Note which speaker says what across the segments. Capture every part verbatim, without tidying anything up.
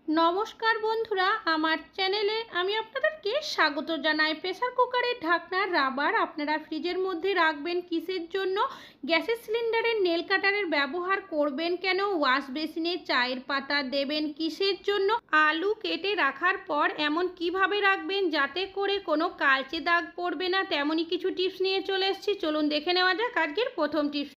Speaker 1: নমস্কার বন্ধুরা, আমার চ্যানেলে আমি আপনাদেরকে স্বাগত জানাই। প্রেসার কুকারের ঢাকনার রাবার আপনারা ফ্রিজের মধ্যে রাখবেন কিসের জন্য, গ্যাসের সিলিন্ডারের নেল কাটারের ব্যবহার করবেন কেন, ওয়াশ বেসিনে চায়ের পাতা দেবেন কিসের জন্য, আলু কেটে রাখার পর এমন কিভাবে রাখবেন যাতে করে কোনো কালচে দাগ পড়বে না, তেমনই কিছু টিপস নিয়ে চলে এসেছি। চলুন দেখে নেওয়া যাক আজকের প্রথম টিপস।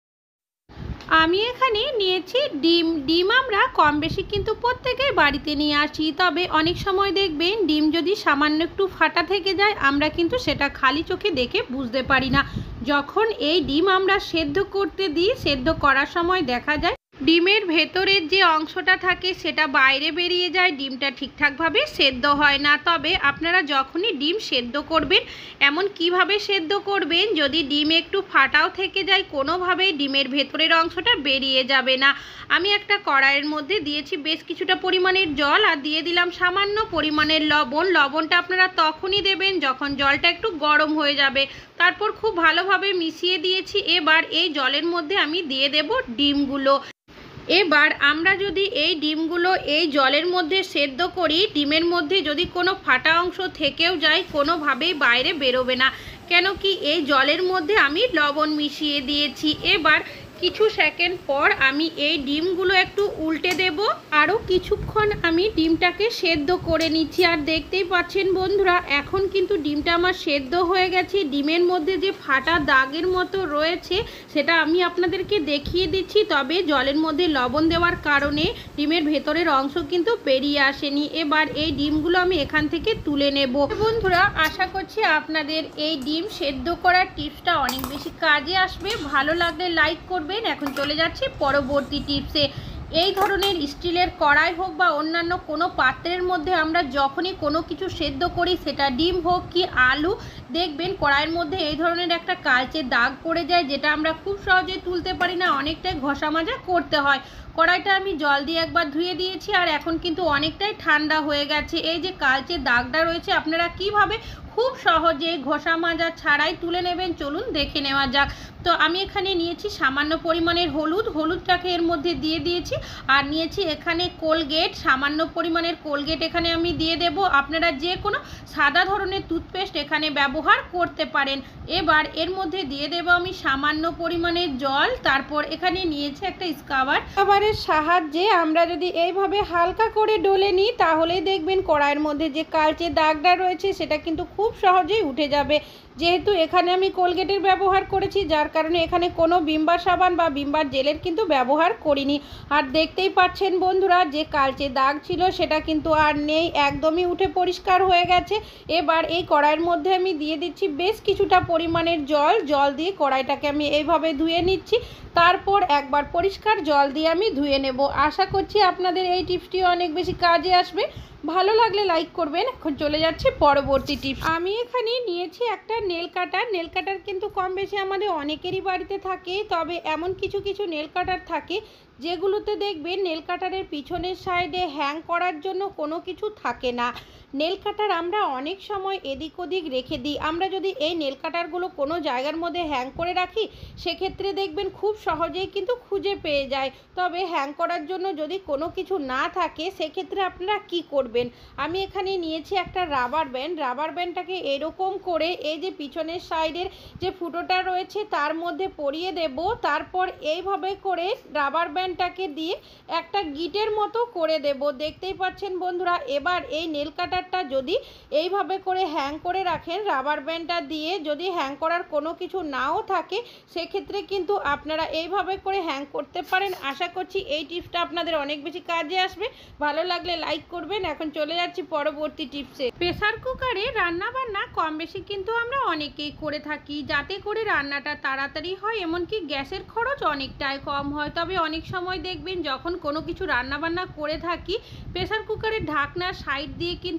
Speaker 1: আমি এখানে নিয়েছি ডিম। ডিম আমরা কম বেশি কিন্তু প্রত্যেকের বাড়িতে নিয়ে আসি, তবে অনেক সময় দেখবেন ডিম যদি সামান্য একটু ফাটা থেকে যায় আমরা কিন্তু সেটা খালি চোখে দেখে বুঝতে পারি না। যখন এই ডিম আমরা সেদ্ধ করতে দিই, সেদ্ধ করার সময় দেখা যায় ডিমের ভেতরের যে অংশটা থাকে সেটা বাইরে বেরিয়ে যায়, ডিমটা ঠিকঠাকভাবে সেদ্ধ হয় না। তবে আপনারা যখনই ডিম সেদ্ধ করবেন এমন কিভাবে সেদ্ধ করবেন যদি ডিম একটু ফাটাও থেকে যায় কোনোভাবেই ডিমের ভেতরের অংশটা বেরিয়ে যাবে না। আমি একটা কড়াইয়ের মধ্যে দিয়েছি বেশ কিছুটা পরিমাণের জল আর দিয়ে দিলাম সামান্য পরিমাণের লবণ। লবণটা আপনারা তখনই দেবেন যখন জলটা একটু গরম হয়ে যাবে। তারপর খুব ভালোভাবে মিশিয়ে দিয়েছি। এবার এই জলের মধ্যে আমি দিয়ে দেব ডিমগুলো। এবার আমরা যদি এই ডিমগুলো এই জলের মধ্যে সেদ্ধ করি, ডিমের মধ্যে যদি কোনো ফাটা অংশ থেকেও যায় কোনোভাবেই বাইরে বেরোবে না, কেন কি এই জলের মধ্যে আমি লবণ মিশিয়ে দিয়েছি। এবার কিছু সেকেন্ড পর আমি এই ডিমগুলো একটু উল্টে দেব। আরও কিছুক্ষণ আমি ডিমটাকে সেদ্ধ করে নিচ্ছি। আর দেখতেই পাচ্ছেন বন্ধুরা, এখন কিন্তু ডিমটা আমার সেদ্ধ হয়ে গেছে। ডিমের মধ্যে যে ফাটা দাগের মতো রয়েছে সেটা আমি আপনাদেরকে দেখিয়ে দিচ্ছি, তবে জলের মধ্যে লবণ দেওয়ার কারণে ডিমের ভেতরের অংশ কিন্তু বেরিয়ে আসেনি। এবার এই ডিমগুলো আমি এখান থেকে তুলে নেব। বন্ধুরা, আশা করছি আপনাদের এই ডিম সেদ্ধ করার টিপসটা অনেক বেশি কাজে আসবে। ভালো লাগলে লাইক করবেন। এখন চলে যাচ্ছি পরবর্তী টিপসে। এই ধরনের স্টিলের কড়াই হোক বা অন্যান্য কোনো পাত্রের মধ্যে আমরা যখনই কোনো কিছু সেদ্ধ করি, সেটা ডিম হোক কি আলু, দেখবেন কড়াইয়ের মধ্যে এই ধরনের একটা কালচে দাগ পড়ে যায়, যেটা আমরা খুব সহজে তুলতে পারি না, অনেকটাই ঘষা মাজা করতে হয়। কড়াইটা আমি জল দিয়ে একবার ধুয়ে দিয়েছি আর এখন কিন্তু অনেকটাই ঠান্ডা হয়ে গেছে। এই যে কালচে দাগটা রয়েছে আপনারা কিভাবে খুব সহজে ঘষা মাজা ছাড়াই তুলে নেবেন চলুন দেখে নেওয়া যাক। তো আমি এখানে নিয়েছি সামান্য পরিমাণের হলুদ, হলুদটাকে এর মধ্যে দিয়ে দিয়েছি। আর নিয়েছি এখানে কোলগেট, সামান্য পরিমাণের কোলগেট এখানে আমি দিয়ে দেব। আপনারা যে কোনো সাদা ধরনের টুথপেস্ট এখানে ব্যবহার করতে পারেন। এবার এর মধ্যে দিয়ে দেব আমি সামান্য পরিমাণের জল। তারপর এখানে নিয়েছি একটা স্ক্রাবার। স্ক্রাবারের সাহায্যে আমরা যদি এইভাবে হালকা করে ডলে নিই তাহলেই দেখবেন কড়াইয়ের মধ্যে যে কালচে দাগটা রয়েছে সেটা কিন্তু খুব সহজেই উঠে যাবে। যেহেতু এখানে আমি কোলগেটের ব্যবহার করেছি, যার কারণে এখানে কোনো বিমবার সাবান বা বিমবার জেলের কিন্তু ব্যবহার করিনি। আর দেখতেই পাচ্ছেন বন্ধুরা, যে কালচে দাগ ছিল সেটা কিন্তু আর নেই, একদমই উঠে পরিষ্কার হয়ে গেছে। এবার এই কড়াইয়ের মধ্যে আমি দিয়ে দিচ্ছি বেশ কিছুটা পরিমাণের জল। জল দিয়ে কড়াইটাকে আমি এইভাবে ধুয়ে নিচ্ছি। তারপর একবার পরিষ্কার জল দিয়ে আমি ধুয়ে নেব। আশা করছি আপনাদের এই টিপসটি অনেক বেশি কাজে আসবে। ভালো লাগলে লাইক করবেন। এখন চলে যাচ্ছে পরবর্তী টিপস। আমি এখানে নিয়েছি একটা নেল কাটার। নেল কাটার কিন্তু কম বেশি আমাদের অনেকেরই বাড়িতে থাকে, তবে এমন কিছু কিছু নেল কাটার থাকে যেগুলোতে দেখবেন নেল কাটারের পিছনের সাইডে হ্যাং করার জন্য কোনো কিছু থাকে না। নেল কাটার আমরা অনেক সময় এদিক ওদিক রেখে দিই। আমরা যদি এই নেল কাটারগুলো কোনো জায়গার মধ্যে হ্যাং করে রাখি সেক্ষেত্রে দেখবেন খুব সহজেই কিন্তু খুঁজে পেয়ে যায়। তবে হ্যাং করার জন্য যদি কোনো কিছু না থাকে সেক্ষেত্রে আপনারা কি করবেন, আমি এখানে নিয়েছি একটা রাবার ব্যান্ড। রাবার ব্যান্ডটাকে এরকম করে এই যে পিছনের সাইডের যে ফুটোটা রয়েছে তার মধ্যে পরিয়ে দেব। তারপর এইভাবে করে রাবার ব্যান্ডটাকে দিয়ে একটা গিটের মতো করে দেব। দেখতেই পাচ্ছেন বন্ধুরা। এবার এই নেল কাটারটা যদি এইভাবে করে হ্যাং করে রাখেন রাবার ব্যান্ডটা দিয়ে, যদি হ্যাং করার কোনো কিছু নাও থাকে সেক্ষেত্রে কিন্তু আপনারা এইভাবে করে হ্যাং করতে পারেন। আশা করছি এই টিপসটা আপনাদের অনেক বেশি কাজে আসবে। ভালো লাগলে লাইক করবেন। এখন চলে যাচ্ছি পরবর্তী টিপসে। প্রেসার কুকারে রান্না বান্না কম বেশি কিন্তু আমরা অনেকেই করে থাকি, যাতে করে রান্নাটা তাড়াতাড়ি হয়, এমনকি গ্যাসের খরচ অনেকটাই কম হয়। তবে অনেক সময় দেখবেন যখন কোনো কিছু রান্না বান্না করে থাকি প্রেসার কুকারের ঢাকনার সাইড দিয়ে কিন্তু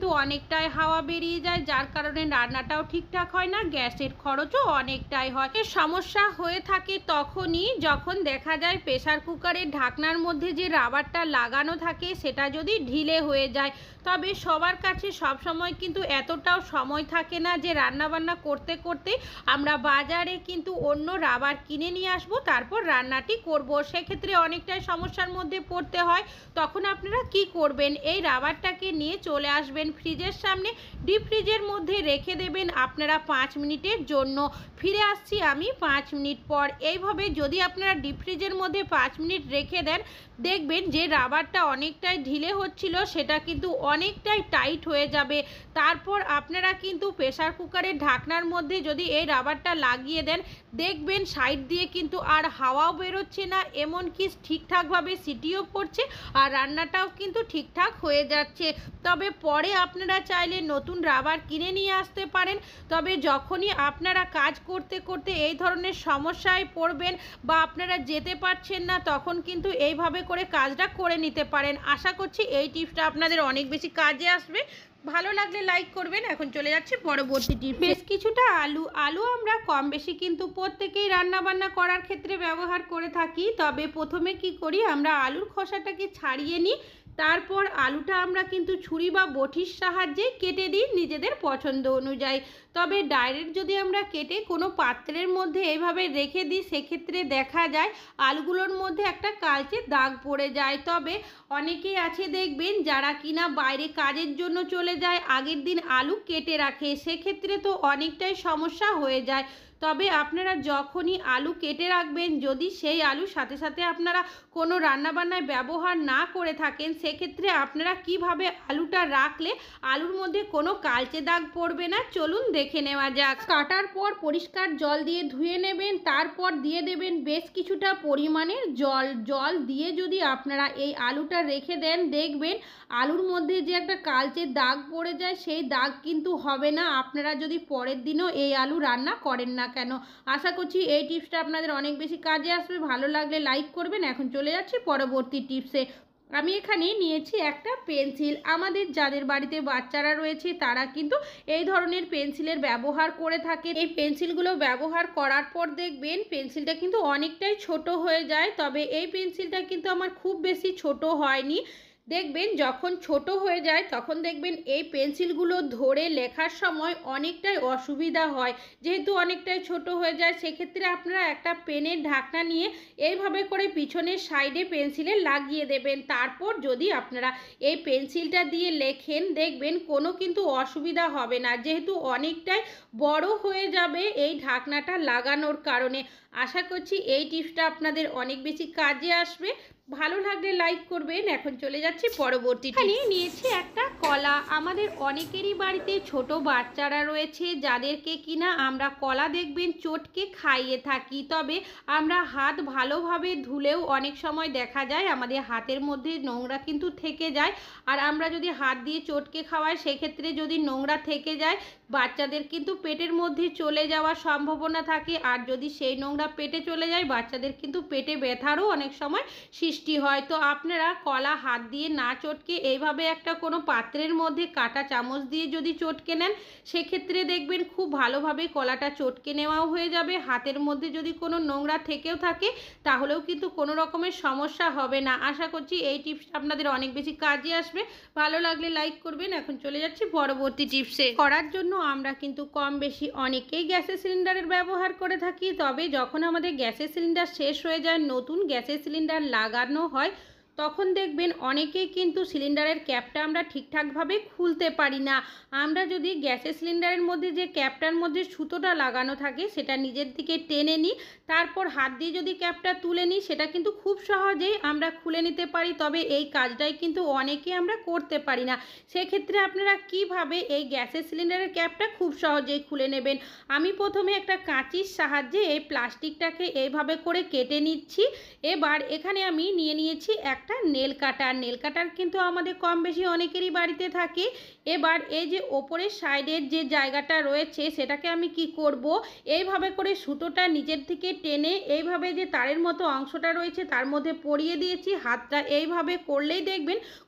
Speaker 1: কিন্তু অনেকটাই হাওয়া বেরিয়ে যায়, যার কারণে রান্নাটাও ঠিকঠাক হয় না, গ্যাসের খরচও অনেকটাই হয়। এর সমস্যা হয়ে থাকে তখনই যখন দেখা যায় প্রেসার কুকারের ঢাকনার মধ্যে যে রাবারটা লাগানো থাকে সেটা যদি ঢিলে হয়ে যায়। তবে সবার কাছে সব সময় কিন্তু এতটাও সময় থাকে না যে রান্নাবান্না করতে করতে আমরা বাজারে কিন্তু অন্য রাবার কিনে নিয়ে আসবো, তারপর রান্নাটি করব। সেক্ষেত্রে অনেকটাই সমস্যার মধ্যে পড়তে হয়। তখন আপনারা কি করবেন, এই রাবারটাকে নিয়ে চলে আসবেন ফ্রিজের সামনে, ডিপ ফ্রিজের মধ্যে রেখে দেবেন আপনারা পাঁচ মিনিটের জন্য। ফিরে আসছি আমি পাঁচ মিনিট পর। এইভাবে যদি আপনারা ডিপ ফ্রিজের মধ্যে পাঁচ মিনিট রেখে দেন, দেখবেন যে রাবারটা অনেকটাই ঢিলে হচ্ছিল সেটা কিন্তু অনেকটাই টাইট হয়ে যাবে। তারপর আপনারা কিন্তু প্রেসার কুকারের ঢাকনার মধ্যে যদি এই রাবারটা লাগিয়ে দেন, দেখবেন সাইড দিয়ে কিন্তু আর হাওয়াও বেরোচ্ছে না, এমনকি ঠিকঠাকভাবে সিটিও পড়ছে আর রান্নাটাও কিন্তু ঠিকঠাক হয়ে যাচ্ছে। তবে পরে আপনারা চাইলে নতুন রাবার কিনে নিয়ে আসতে পারেন। তবে যখনই আপনারা কাজ করতে করতে এই ধরনের সমস্যায় পড়বেন বা আপনারা যেতে পারছেন না, তখন কিন্তু এইভাবে করে কাজটা করে নিতে পারেন। আশা করছি এই টিপসটা আপনাদের অনেক বেশি কাজে আসবে। ভালো লাগলে লাইক করবেন। এখন চলে যাচ্ছি পরবর্তী টিপস। বেশ কিছুটা আলু আলু আমরা কম বেশি কিন্তু প্রত্যেকেই রান্নাবান্না করার ক্ষেত্রে ব্যবহার করে থাকি। তবে প্রথমে কি করি, আমরা আলুর খোসাটাকে ছাড়িয়ে নিই, তারপর আলুটা আমরা কিন্তু ছুরি বা বটির সাহায্যে কেটে দিই নিজেদের পছন্দ অনুযায়ী। তবে ডাইরেক্ট যদি আমরা কেটে কোনো পাত্রের মধ্যে এইভাবে রেখে দিই, সেক্ষেত্রে দেখা যায় আলুগুলোর মধ্যে একটা কালচে দাগ পড়ে যায়। তবে অনেকেই আছে দেখবেন যারা কিনা বাইরে কাজের জন্য চলে যায়, আগের দিন আলু কেটে রাখে, সেক্ষেত্রে তো অনেকটাই সমস্যা হয়ে যায়। তবে আপনারা যখনই আলু কেটে রাখবেন, যদি সেই আলুর সাথে সাথে আপনারা কোনো রান্নাবান্নায় ব্যবহার না করে থাকেন, সেক্ষেত্রে আপনারা কিভাবে আলুটা রাখলে আলুর মধ্যে কোনো কালচে দাগ পড়বে না, চলুন দেখে নেওয়া যাক। কাটার পর পরিষ্কার জল দিয়ে ধুয়ে নেবেন, তারপর দিয়ে দেবেন বেশ কিছুটা পরিমাণের জল। জল দিয়ে যদি আপনারা এই আলুটা রেখে দেন, দেখবেন আলুর মধ্যে যে একটা কালচে দাগ পড়ে যায়, সেই দাগ কিন্তু হবে না আপনারা যদি পরের দিনও এই আলু রান্না করেন না কেন। আশা করছি এই টিপসটা আপনাদের অনেক বেশি কাজে আসবে। ভালো লাগলে লাইক করবেন। এখন চলে যাচ্ছি পরবর্তী টিপসে। আমি এখানে নিয়েছি একটা পেন্সিল। আমাদের যাদের বাড়িতে বাচ্চারা রয়েছে তারা কিন্তু এই ধরনের পেন্সিলের ব্যবহার করে থাকে। এই পেন্সিলগুলো ব্যবহার করার পর দেখবেন পেন্সিলটা কিন্তু অনেকটাই ছোট হয়ে যায়। তবে এই পেন্সিলটা কিন্তু আমার খুব বেশি ছোট হয়নি। দেখবেন যখন ছোট হয়ে যায় তখন দেখবেন এই পেন্সিলগুলো ধরে লেখার সময় অনেকটাই অসুবিধা হয়। যেহেতু অনেকটাই ছোট হয়ে যায়, সেক্ষেত্রে আপনারা একটা পেনের ঢাকনা নিয়ে এইভাবে করে পিছনের সাইডে পেন্সিলে লাগিয়ে দেবেন। তারপর যদি আপনারা এই পেন্সিলটা দিয়ে লেখেন, দেখবেন কোনো কিন্তু অসুবিধা হবে না, যেহেতু অনেকটাই বড় হয়ে যাবে এই ঢাকনাটা লাগানোর কারণে। আশা করছি এই টিপসটা আপনাদের অনেক বেশি কাজে আসবে। ভালো লাগলে লাইক করবেন। এখন চলে যাচ্ছি পরবর্তী। এখানে নিয়েছি একটা কলা। আমাদের অনেকেরই বাড়িতে ছোট বাচ্চারা রয়েছে যাদেরকে কিনা আমরা কলা দেখবেন চটকে খাইয়ে থাকি। তবে আমরা হাত ভালোভাবে ধুলেও অনেক সময় দেখা যায় আমাদের হাতের মধ্যে নোংরা কিন্তু থেকে যায়। আর আমরা যদি হাত দিয়ে চটকে খাওয়াই, সেক্ষেত্রে যদি নোংরা থেকে যায় বাচ্চাদের কিন্তু পেটের মধ্যে চলে যাওয়ার সম্ভাবনা থাকে। আর যদি সেই নোংরা পেটে চলে যায়, বাচ্চাদের কিন্তু পেটে ব্যথারও অনেক সময় সৃষ্টি হয়। তো আপনারা কলা হাত দিয়ে না চটকে এইভাবে একটা কোনো পাত্রের মধ্যে কাঁটা চামচ দিয়ে যদি চটকে নেন, সেক্ষেত্রে দেখবেন খুব ভালোভাবে কলাটা চটকে নেওয়াও হয়ে যাবে। হাতের মধ্যে যদি কোনো নোংরা থেকেও থাকে তাহলেও কিন্তু কোনো রকমের সমস্যা হবে না। আশা করছি এই টিপস আপনাদের অনেক বেশি কাজে আসবে। ভালো লাগলে লাইক করবেন। এখন চলে যাচ্ছি পরবর্তী টিপসে। করার জন্য আমরা কিন্তু কম বেশি অনেকেই গ্যাসের সিলিন্ডারের ব্যবহার করে থাকি। তবে যখন আমাদের গ্যাসের সিলিন্ডার শেষ হয়ে যায়, নতুন গ্যাসের সিলিন্ডার লাগানো হয়, তখন দেখবেন অনেকেই কিন্তু সিলিন্ডারের ক্যাপটা আমরা ঠিকঠাকভাবে খুলতে পারি না। আমরা যদি গ্যাসের সিলিন্ডারের মধ্যে যে ক্যাপটার মধ্যে সুতোটা লাগানো থাকে সেটা নিজের দিকে টেনে নিই, তারপর হাত দিয়ে যদি ক্যাপটা তুলে নিই, সেটা কিন্তু খুব সহজেই আমরা খুলে নিতে পারি। তবে এই কাজটাই কিন্তু অনেকে আমরা করতে পারি না। সেক্ষেত্রে আপনারা কিভাবে এই গ্যাসের সিলিন্ডারের ক্যাপটা খুব সহজেই খুলে নেবেন, আমি প্রথমে একটা কাঁচির সাহায্যে এই প্লাস্টিকটাকে এইভাবে করে কেটে নিচ্ছি। এবার এখানে আমি নিয়ে নিয়েছি এক একটা নেল কাটার। নেল কাটার কিন্তু আমাদের কম বেশি অনেকেরই বাড়িতে থাকে। এবার এই যে ওপরের সাইডের যে জায়গাটা রয়েছে সেটাকে আমি কি করব, এইভাবে করে সুতোটা নিচের থেকে টেনে এইভাবে যে তারের মতো অংশটা রয়েছে তার মধ্যে পরিয়ে দিয়েছি। হাতটা এইভাবে করলেই দেখবেন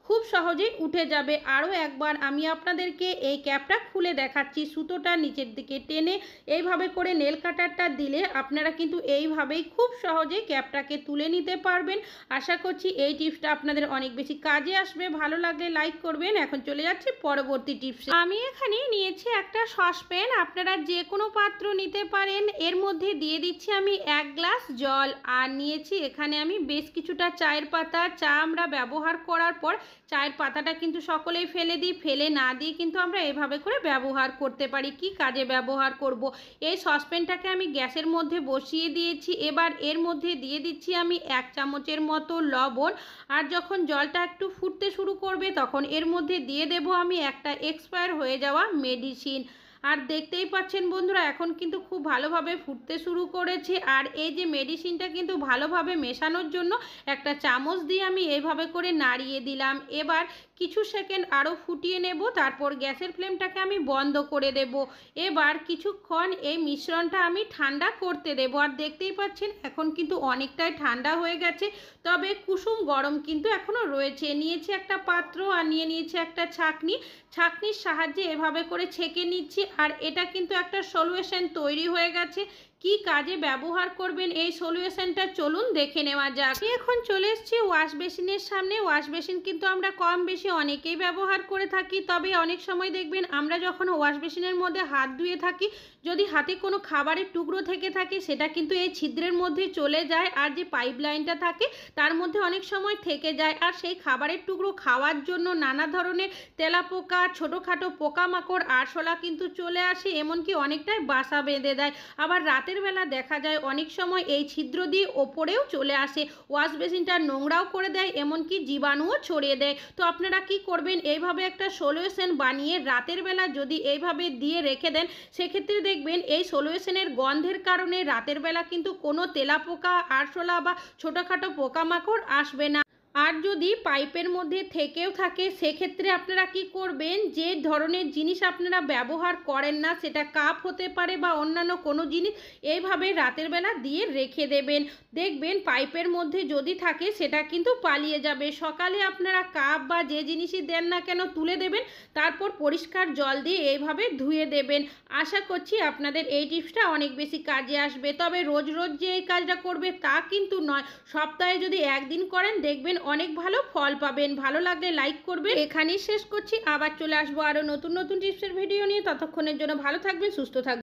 Speaker 1: খুব সহজেই উঠে যাবে। আরও একবার আমি আপনাদেরকে এই ক্যাপটা খুলে দেখাচ্ছি। সুতোটা নিচের দিকে টেনে এইভাবে করে নেল কাটারটা দিলে আপনারা কিন্তু এইভাবেই খুব সহজেই ক্যাপটাকে তুলে নিতে পারবেন। আশা করছি এই টিপসটা আপনাদের অনেক বেশি কাজে আসবে। ভালো লাগলে লাইক করবেন। এখন চলে যাচ্ছি পরবর্তী টিপসে। আমি এখানে নিয়েছি একটা সসপ্যান, আপনারা যে কোনো পাত্র নিতে পারেন। এর মধ্যে দিয়ে দিচ্ছি আমি এক গ্লাস জল, আর নিয়েছি এখানে আমি বেশ কিছুটা চায়ের পাতা। চা আমরা ব্যবহার করার পর চায়ের পাতাটা কিন্তু সকলেই ফেলে দিই, ফেলে না দিয়ে কিন্তু আমরা এভাবে করে ব্যবহার করতে পারি। কি কাজে ব্যবহার করব? এই সসপ্যানটাকে আমি গ্যাসের মধ্যে বসিয়ে দিয়েছি। এবার এর মধ্যে দিয়ে দিচ্ছি আমি এক চামচের মতো লবণ, আর যখন জলটা একটু ফুটতে শুরু করবে তখন এর মধ্যে দিয়ে দেব আমি একটা এক্সপায়ার হয়ে যাওয়া মেডিসিন। আর দেখতেই পাচ্ছেন বন্ধুরা, এখন কিন্তু খুব ভালোভাবে ফুটতে শুরু করেছে। আর এই যে মেডিসিনটা কিন্তু ভালোভাবে মেশানোর জন্য একটা চামচ দিয়ে আমি এইভাবে করে নাড়িয়ে দিলাম। এবার কিছু সেকেন্ড আরও ফুটিয়ে নেব, তারপর গ্যাসের ফ্লেমটাকে আমি বন্ধ করে দেব। এবার কিছুক্ষণ এই মিশ্রণটা আমি ঠান্ডা করতে দেব। আর দেখতেই পাচ্ছেন এখন কিন্তু অনেকটাই ঠান্ডা হয়ে গেছে, তবে কুসুম গরম কিন্তু এখনও রয়েছে। নিয়েছি একটা পাত্র আর নিয়ে নিয়েছি একটা ছাঁকনি। ছাঁকনির সাহায্যে এভাবে করে ছেঁকে নিচ্ছি। আর এটা কিন্তু একটা সলিউশন তৈরি হয়ে গেছে। কি কাজে ব্যবহার করবেন এই সলিউশনটা চলুন দেখে নেওয়া যাক। এখন চলে এসেছি ওয়াশ বেসিনের সামনে। ওয়াশ বেসিন কিন্তু আমরা কম বেশি অনেকেই ব্যবহার করে থাকি, তবে অনেক সময় দেখবেন আমরা যখন ওয়াশ বেসিনের মধ্যে হাত ধুয়ে থাকি, যদি হাতে কোনো খাবারের টুকরো থেকে থাকে সেটা কিন্তু এই ছিদ্রের মধ্যে চলে যায়, আর যে পাইপ লাইনটা থাকে তার মধ্যে অনেক সময় থেকে যায়। আর সেই খাবারের টুকরো খাওয়ার জন্য নানা ধরনের তেলাপোকা, ছোটোখাটো পোকামাকড়, আরশোলা কিন্তু চলে আসে, এমনকি অনেকটাই বাসা বেঁধে দেয়। আবার রাতের বেলা দেখা যায় অনেক সময় এই ছিদ্র দিয়ে ওপরেও চলে আসে, ওয়াশ বেসিনটা নোংরাও করে দেয়, এমনকি জীবাণুও ছড়িয়ে দেয়। তো আপনারা কি করবেন, এইভাবে একটা সলিউশন বানিয়ে রাতের বেলা যদি এইভাবে দিয়ে রেখে দেন, সেক্ষেত্রে দেখবেন এই সলিউশনের গন্ধের কারণে রাতের বেলা কিন্তু কোনো তেলাপোকা, আরশোলা বা ছোটোখাটো পোকামাকড় আসবে না। আর যদি পাইপের মধ্যে থেকেও থাকে সেক্ষেত্রে আপনারা কি করবেন, যে ধরনের জিনিস আপনারা ব্যবহার করেন না, সেটা কাপ হতে পারে বা অন্যান্য কোনো জিনিস, এইভাবে রাতের বেলা দিয়ে রেখে দেবেন। দেখবেন পাইপের মধ্যে যদি থাকে সেটা কিন্তু পালিয়ে যাবে। সকালে আপনারা কাপ বা যে জিনিসই দেন না কেন তুলে দেবেন, তারপর পরিষ্কার জল দিয়ে এইভাবে ধুয়ে দেবেন। আশা করছি আপনাদের এই টিপসটা অনেক বেশি কাজে আসবে। তবে রোজ রোজ যে এই কাজটা করবে তা কিন্তু নয়, সপ্তাহে যদি একদিন করেন দেখবেন অনেক ভালো ফল পাবেন। ভালো লাগলে লাইক করবেন। এখানেই শেষ করছি, আবার চলে আসবো আরও নতুন নতুন টিপসের ভিডিও নিয়ে। ততক্ষণের জন্য ভালো থাকবেন, সুস্থ থাকবেন।